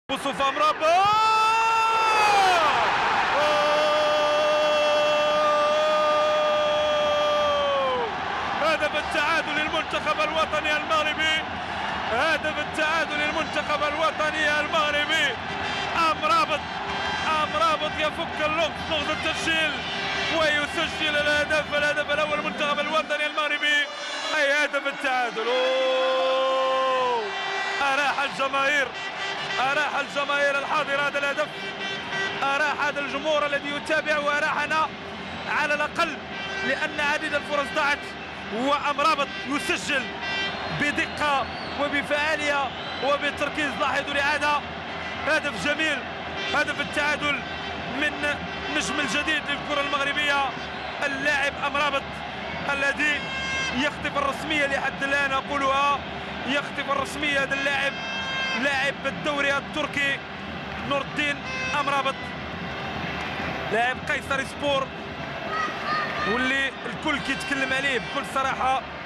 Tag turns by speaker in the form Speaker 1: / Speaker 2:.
Speaker 1: وصف امرابة هدف التعادل للمنتخب الوطني المغربي. هدف التعادل للمنتخب الوطني المغربي. امرابط يفك لغز التسجيل ويسجل الهدف الاول للمنتخب الوطني المغربي، اي هدف التعادل. أراح الجماهير الحاضرة هذا الهدف، أراح هذا الجمهور الذي يتابع، وأراحنا على الأقل، لأن عديد الفرص ضاعت وأمرابط يسجل بدقة وبفعالية وبتركيز. لاحظوا الإعادة، هدف جميل، هدف التعادل من نجم الجديد للكرة المغربية اللاعب أمرابط، الذي يخطف الرسمية لحد الآن أقولها، يخطف الرسمية. هذا اللاعب لاعب الدوري التركي نور الدين أمرابط، لاعب قيصر سبور، واللي الكل كيتكلم عليه بكل صراحة.